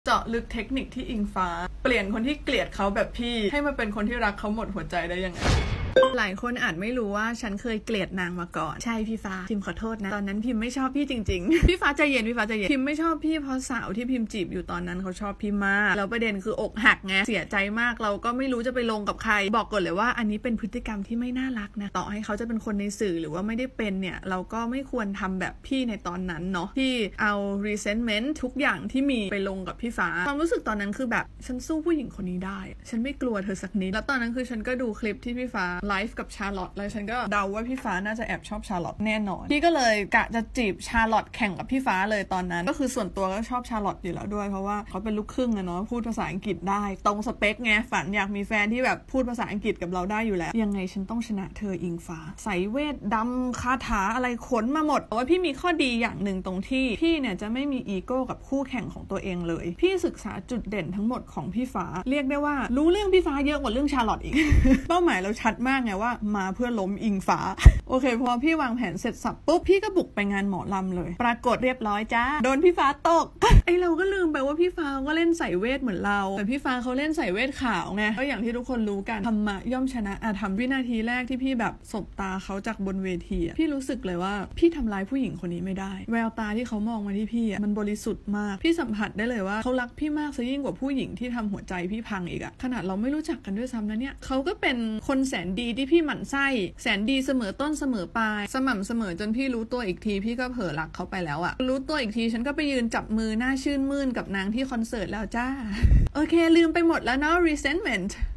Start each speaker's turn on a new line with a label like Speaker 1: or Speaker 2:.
Speaker 1: เจาะลึกเทคนิคที่อิงฟ้าเปลี่ยนคนที่เกลียดเขาแบบพี่ให้มาเป็นคนที่รักเขาหมดหัวใจได้ยังไงหลายคนอาจไม่รู้ว่าฉันเคยเกลียดนางมาก่อนใช่พี่ฟ้าพิมขอโทษนะตอนนั้นพิมไม่ชอบพี่จริงๆ พี่ฟ้าใจเย็นพิมไม่ชอบพี่เพราะสาวที่พิมจีบอยู่ตอนนั้นเขาชอบพี่มากแล้วประเด็นคืออกหักไงเสียใจมากเราก็ไม่รู้จะไปลงกับใครบอกก่อนเลยว่าอันนี้เป็นพฤติกรรมที่ไม่น่ารักนะต่อให้เขาจะเป็นคนในสื่อหรือว่าไม่ได้เป็นเนี่ยเราก็ไม่ควรทำแบบพี่ในตอนนั้นเนาะที่เอา resentment ทุกอย่างที่มีไปลงกับพี่ฟ้าความรู้สึกตอนนั้นคือแบบฉันสู้ผู้หญิงคนนี้ได้ฉันไม่กลัวเธอสักนิดแล้วตอนนั้นคือฉันก็ดูคลิปที่พี่ฟ้าไลฟ์กับชาร์ลอตแล้วฉันก็เดาว่าพี่ฟ้าน่าจะแอบชอบชาร์ลอตแน่นอนพี่ก็เลยกะจะจีบชาร์ลอตแข่งกับพี่ฟ้าเลยตอนนั้นก็คือส่วนตัวก็ชอบชาร์ลอตอยู่แล้วด้วยเพราะว่าเขาเป็นลูกครึ่งอะเนาะพูดภาษาอังกฤษได้ตรงสเปคไงฝันอยากมีแฟนที่แบบพูดภาษาอังกฤษกับเราได้อยู่แล้วยังไงฉันต้องชนะเธออิงฟ้าใส่เวทดำคาถาอะไรขนมาหมดแต่ว่าพี่มีข้อดีอย่างหนึ่งตรงที่พี่เนี่ยจะไม่มีอีโก้กับคู่แข่งของตัวเองเลยพี่ศึกษาจุดเด่นทั้งหมดของพี่ฟ้าเรียกได้ว่ารู้เรื่องพี่ฟ้าเยอะกว่าเรื่องชาร์ลอตอีก เป้าหมายเราชัดมากไงว่ามาเพื่อล้มอิงฟ้าโอเคพอพี่วางแผนเสร็จสับปุ๊บพี่ก็บุกไปงานหมอลำเลยปรากฏเรียบร้อยจ้าโดนพี่ฟ้าตก ไอเราก็ลืมไปว่าพี่ฟ้าก็เล่นใส่เวทเหมือนเราแต่พี่ฟ้าเขาเล่นใส่เวทขาวไงก็อย่างที่ทุกคนรู้กันธรรมะย่อมชนะอาธรรมวินาทีแรกที่พี่แบบสบตาเขาจากบนเวทีพี่รู้สึกเลยว่าพี่ทำร้ายผู้หญิงคนนี้ไม่ได้แววตาที่เขามองมาที่พี่มันบริสุทธิ์มากพี่สัมผัสได้เลยว่าเขารักพี่มากซะยิ่งกว่าผู้หญิงที่ทำหัวใจพี่พังอีกขนาดเราไม่รู้จักกันด้วยซ้ำนะเนี่ยเขาก็เป็นคนแสนดีที่พี่หมั่นไส้แสนดีเสมอต้นเสมอปลายสม่ำเสมอจนพี่รู้ตัวอีกทีพี่ก็เผลอรักเขาไปแล้วรู้ตัวอีกทีฉันก็ไปยืนจับมือหน้าชื่นมื่นกับนางที่คอนเสิร์ตแล้วจ้าโอเคลืมไปหมดแล้วเนาะ resentment